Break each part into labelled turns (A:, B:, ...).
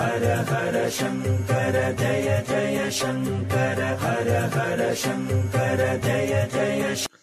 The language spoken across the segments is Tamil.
A: ஹர ஹர சங்கர ஜய ஜய சங்கர ஹர ஹர சங்கர ஜய ஜய.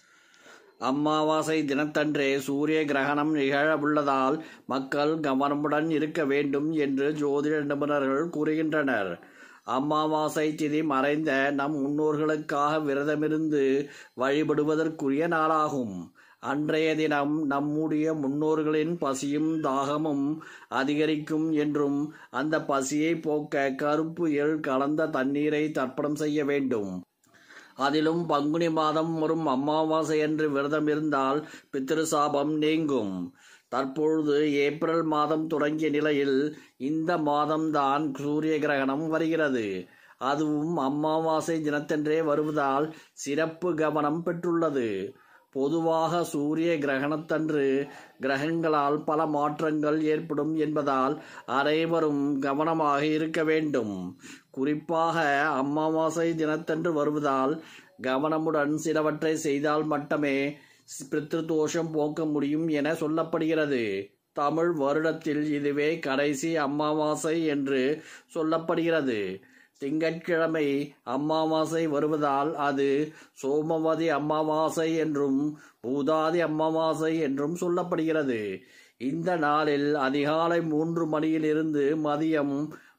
B: அமாவாசை தினத்தன்றே சூரிய கிரகணம் நிகழவுள்ளதால் மக்கள் கவனமுடன் இருக்க வேண்டும் என்று ஜோதிட நிபுணர்கள் கூறுகின்றனர். அமாவாசை திதி மறைந்த நம் முன்னோர்களுக்காக விரதமிருந்து வழிபடுவதற்குரிய நாளாகும். அன்றைய தினம் நம்முடைய முன்னோர்களின் பசியும் தாகமும் அதிகரிக்கும் என்றும் அந்த பசியை போக்க கருப்பு எள் கலந்த தண்ணீரை தர்ப்பணம் செய்ய வேண்டும். அதிலும் பங்குனி மாதம் வரும் அமாவாசை என்று விரதம் இருந்தால் பித்ருசாபம் நீங்கும். தற்பொழுது ஏப்ரல் மாதம் தொடங்கிய நிலையில் இந்த மாதம்தான் சூரிய கிரகணம் வருகிறது. அதுவும் அமாவாசை தினத்தன்றே வருவதால் சிறப்பு கவனம் பெற்றுள்ளது. பொதுவாக சூரிய கிரகணத்தன்று கிரகங்களால் பல மாற்றங்கள் ஏற்படும் என்பதால் அனைவரும் கவனமாக இருக்க வேண்டும். குறிப்பாக அமாவாசை தினத்தன்று வருவதால் கவனமுடன் சிலவற்றை செய்தால் மட்டுமே பித்ருதோஷம் போக்க முடியும் என சொல்லப்படுகிறது. தமிழ் வருடத்தில் இதுவே கடைசி அமாவாசை என்று சொல்லப்படுகிறது. திங்கட்கிழமை அமாவாசை வருவதால் அது சோமவதி அமாவாசை என்றும் பூதாதி அமாவாசை என்றும் சொல்லப்படுகிறது. இந்த நாளில் அதிகாலை 3 மணியிலிருந்து மதியம்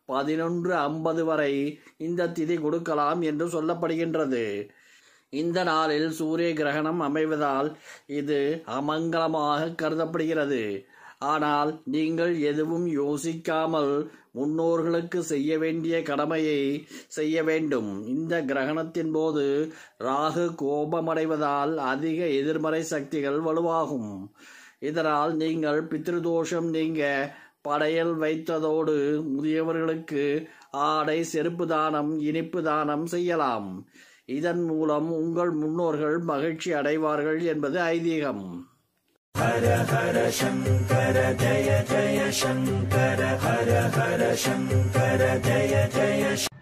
B: 11:50 வரை இந்த திதி கொடுக்கலாம் என்று சொல்லப்படுகின்றது. இந்த நாளில் சூரிய கிரகணம் அமைவதால் இது அமங்கலமாக கருதப்படுகிறது. ஆனால் நீங்கள் எதுவும் யோசிக்காமல் முன்னோர்களுக்கு செய்ய வேண்டிய கடமையை செய்ய வேண்டும். இந்த கிரகணத்தின் போது ராகு கோபமடைவதால் அதிக எதிர்மறை சக்திகள் வலுவாகும். இதனால் நீங்கள் பித்ருதோஷம் நீங்க படையல் வைத்ததோடு முதியவர்களுக்கு ஆடை, செருப்பு தானம், இனிப்பு தானம் செய்யலாம். இதன் மூலம் உங்கள் முன்னோர்கள் மகிழ்ச்சி அடைவார்கள் என்பது ஐதீகம்.
A: ஹர ஹர சங்கர ஜய ஜய சங்கர ஹர ஹர சங்கர ஜய ஜய.